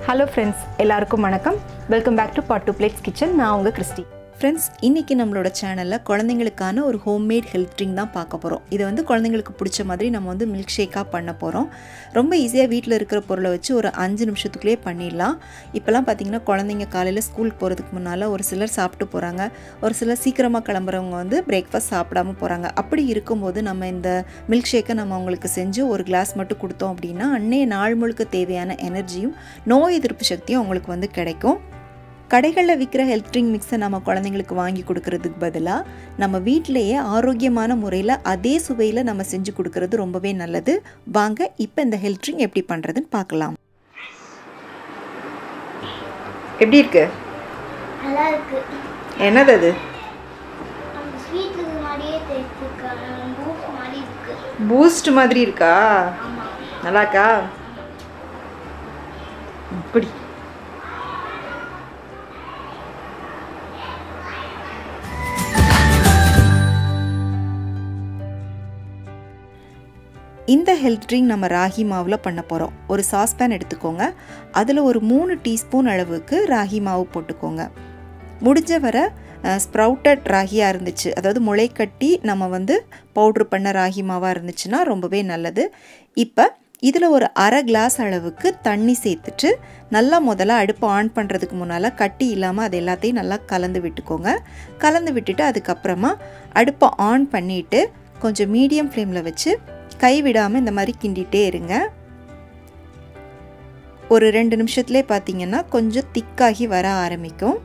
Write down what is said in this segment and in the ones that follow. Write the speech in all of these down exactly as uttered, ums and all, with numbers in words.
Hello friends, எல்லாருக்கும் வணக்கம். Welcome back to Pot to Plates Kitchen. நான் உங்க கிறிஸ்டி. Friends, இன்னைக்கு நம்மளோட சேனல்ல குழந்தைகளுக்கான ஒரு ஹோம்மேட் ஹெல்த் ட்ரிங்க் தான் பார்க்க போறோம். இது வந்து குழந்தைகளுக்கு பிடிச்ச மாதிரி நம்ம வந்து மில்க் ஷேக்கா பண்ண போறோம். ரொம்ப ஈஸியா வீட்ல இருக்கிற பொருளை வச்சு ஒரு அஞ்சு நிமிஷத்துக்குள்ளே பண்ணிடலாம். இப்பலாம் பாத்தீங்கன்னா குழந்தைங்க காலையில ஸ்கூல் போறதுக்கு முன்னால ஒரு சிலர் சாப்பிட்டு போறாங்க. ஒரு சிலர் சீக்கிரமா கிளம்பறவங்க வந்து பிரேக்ஃபாஸ்ட் சாப்பிடாம போறாங்க. அப்படி இருக்கும்போது நம்ம இந்த மில்க் ஷேக்கை நம்ம அவங்களுக்கு செஞ்சு ஒரு கிளாஸ் மட்டும் கொடுத்தோம் அப்படின்னா அன்னைய நாள் முழுக்க தேவையான எனர்ஜியும் நோய் எதிர்ப்பு சக்தியும் அவங்களுக்கு வந்து கிடைக்கும். கடைகளில் விற்கிற ஹெல்த் ட்ரிங்க் மிக்ஸை நம்ம குழந்தைங்களுக்கு வாங்கி கொடுக்கறதுக்கு பதிலாக நம்ம வீட்டிலேயே ஆரோக்கியமான முறையில் அதே சுவையில் நம்ம செஞ்சு கொடுக்கறது ரொம்பவே நல்லது. வாங்க இப்போ இந்த ஹெல்த் ட்ரிங்க் எப்படி பண்ணுறதுன்னு பார்க்கலாம். எப்படி இருக்கு? நல்லா இருக்கு. என்னது அது? அந்த ஸ்வீட்டுக்கு மாதிரியே டேஸ்ட் பூஸ்ட் மாதிரி இருக்கு. பூஸ்ட் மாதிரி இருக்கா? ஆமா. நல்லா இருக்கா? இப்படி இந்த ஹெல்த் ட்ரிங்க் நம்ம ராகி மாவில் பண்ண போகிறோம். ஒரு சாஸ்பேன் எடுத்துக்கோங்க. அதில் ஒரு மூணு டீஸ்பூன் அளவுக்கு ராகி மாவு போட்டுக்கோங்க. முடிஞ்ச வர ஸ்ப்ரவுட்டட் ராகியாக இருந்துச்சு, அதாவது முளை கட்டி நம்ம வந்து பவுட்ரு பண்ண ராகி மாவாக இருந்துச்சுன்னா ரொம்பவே நல்லது. இப்போ இதில் ஒரு அரை கிளாஸ் அளவுக்கு தண்ணி சேர்த்துட்டு நல்லா முதல்ல அடுப்பை ஆன் பண்ணுறதுக்கு முன்னால் கட்டி இல்லாமல் அது எல்லாத்தையும் நல்லா கலந்து விட்டுக்கோங்க. கலந்து விட்டுட்டு அதுக்கப்புறமா அடுப்பை ஆன் பண்ணிவிட்டு கொஞ்சம் மீடியம் ஃப்ளேமில் வச்சு கை விடாமல் இந்த மாதிரி கிண்டிகிட்டே இருங்க. ஒரு ரெண்டு நிமிஷத்துலேயே பார்த்தீங்கன்னா கொஞ்சம் திக்காகி வர ஆரம்பிக்கும்.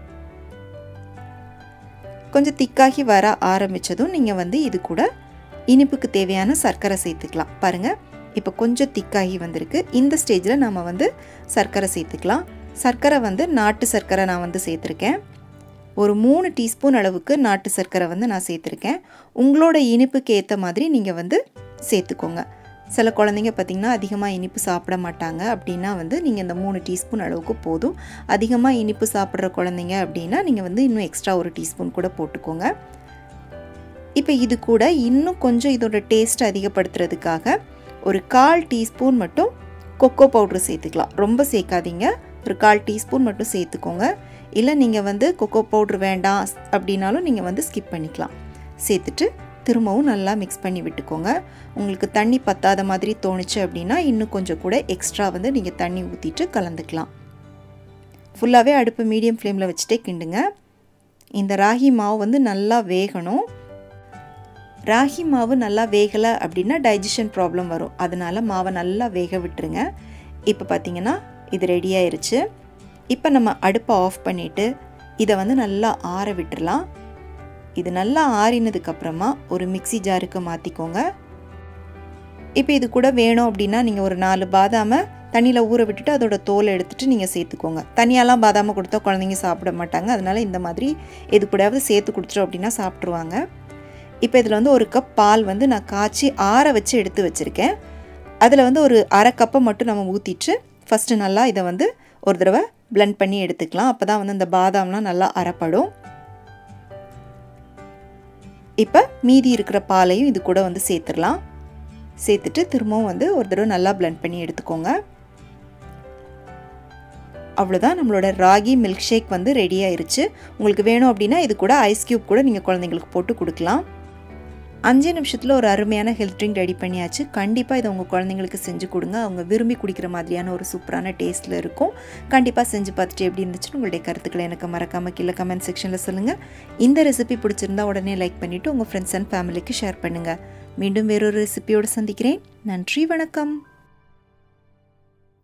கொஞ்சம் திக்காகி வர ஆரம்பித்ததும் நீங்கள் வந்து இது கூட இனிப்புக்கு தேவையான சர்க்கரை சேர்த்துக்கலாம். பாருங்கள், இப்போ கொஞ்சம் திக்காகி வந்திருக்கு. இந்த ஸ்டேஜில் நம்ம வந்து சர்க்கரை சேர்த்துக்கலாம். சர்க்கரை வந்து நாட்டு சர்க்கரை நான் வந்து சேர்த்துருக்கேன். ஒரு மூணு டீஸ்பூன் அளவுக்கு நாட்டு சர்க்கரை வந்து நான் சேர்த்துருக்கேன். உங்களோட இனிப்புக்கு ஏற்ற மாதிரி நீங்கள் வந்து சேர்த்துக்கோங்க. சில குழந்தைங்க பார்த்திங்கன்னா அதிகமாக இனிப்பு சாப்பிட மாட்டாங்க. அப்படின்னா வந்து நீங்கள் இந்த மூணு டீஸ்பூன் அளவுக்கு போதும். அதிகமாக இனிப்பு சாப்பிட்ற குழந்தைங்க அப்படின்னா நீங்கள் வந்து இன்னும் எக்ஸ்ட்ரா ஒரு டீஸ்பூன் கூட போட்டுக்கோங்க. இப்போ இது கூட இன்னும் கொஞ்சம் இதோட டேஸ்ட் அதிகப்படுத்துறதுக்காக ஒரு கால் டீஸ்பூன் மட்டும் கொக்கோ பவுட்ரு சேர்த்துக்கலாம். ரொம்ப சேர்க்காதீங்க, ஒரு கால் டீஸ்பூன் மட்டும் சேர்த்துக்கோங்க. இல்லை நீங்கள் வந்து கொக்கோ பவுட்ரு வேண்டாம் அப்படின்னாலும் நீங்கள் வந்து ஸ்கிப் பண்ணிக்கலாம். சேர்த்துட்டு திரும்பவும் நல்லா மிக்ஸ் பண்ணி விட்டுக்கோங்க. உங்களுக்கு தண்ணி பத்தாத மாதிரி தோணுச்சு அப்படின்னா இன்னும் கொஞ்சம் கூட எக்ஸ்ட்ரா வந்து நீங்கள் தண்ணி ஊற்றிட்டு கலந்துக்கலாம். ஃபுல்லாகவே அடுப்பு மீடியம் ஃப்ளேமில் வச்சுட்டே கிண்டுங்க. இந்த ராகி மாவு வந்து நல்லா வேகணும். ராகி மாவு நல்லா வேகலை அப்படின்னா டைஜஷன் ப்ராப்ளம் வரும். அதனால் மாவை நல்லா வேக விட்டுருங்க. இப்போ பார்த்தீங்கன்னா இது ரெடி ஆயிருச்சு. இப்போ நம்ம அடுப்பை ஆஃப் பண்ணிவிட்டு இதை வந்து நல்லா ஆற விட்டுடலாம். இது நல்லா ஆறினதுக்கப்புறமா ஒரு மிக்சி ஜாருக்கு மாற்றிக்கோங்க. இப்போ இது கூட வேணும் அப்படின்னா நீங்கள் ஒரு நாலு பாதாமை தண்ணியில் ஊற விட்டுட்டு அதோட தோலை எடுத்துகிட்டு நீங்கள் சேர்த்துக்கோங்க. தனியாலாம் பாதாமை கொடுத்தா குழந்தைங்க சாப்பிட மாட்டாங்க. அதனால் இந்த மாதிரி எது கூடயாவது சேர்த்து கொடுத்துட்டோம் அப்படின்னா சாப்பிட்ருவாங்க. இப்போ இதில் வந்து ஒரு கப் பால் வந்து நான் காய்ச்சி ஆற வச்சு எடுத்து வச்சுருக்கேன். அதில் வந்து ஒரு அரை கப்பை மட்டும் நம்ம ஊற்றிட்டு ஃபஸ்ட்டு நல்லா இதை வந்து ஒரு தடவை பிளெண்ட் பண்ணி எடுத்துக்கலாம். அப்போ தான் வந்து இந்த பாதாம்லாம் நல்லா அரைப்படும். இப்போ மீதி இருக்கிற பாலையும் இது கூட வந்து சேர்த்துடலாம். சேர்த்துட்டு திரும்பவும் வந்து ஒரு தடவை நல்லா பிளெண்ட் பண்ணி எடுத்துக்கோங்க. அவ்வளோதான், நம்மளோட ராகி மில்க் ஷேக் வந்து ரெடி ஆயிருச்சு. உங்களுக்கு வேணும் அப்படின்னா இது கூட ஐஸ் க்யூப் கூட நீங்கள் குழந்தைங்களுக்கு போட்டு கொடுக்கலாம். அஞ்சு நிமிஷத்தில் ஒரு அருமையான ஹெல்த் ட்ரிங்க் ரெடி பண்ணியாச்சு. கண்டிப்பாக இதை உங்கள் குழந்தைங்களுக்கு செஞ்சு கொடுங்க. அவங்க விரும்பி குடிக்கிற மாதிரியான ஒரு சூப்பரான டேஸ்ட்டில் இருக்கும். கண்டிப்பாக செஞ்சு பார்த்துட்டு எப்படி இருந்துச்சுன்னு உங்களுடைய கருத்துக்களை எனக்கு மறக்காமல் கீழே கமெண்ட் செக்ஷனில் சொல்லுங்கள். இந்த ரெசிபி பிடிச்சிருந்தா உடனே லைக் பண்ணிவிட்டு உங்கள் ஃப்ரெண்ட்ஸ் அண்ட் ஃபேமிலிக்கு ஷேர் பண்ணுங்கள். மீண்டும் வேறொரு ரெசிபியோடு சந்திக்கிறேன். நன்றி, வணக்கம்.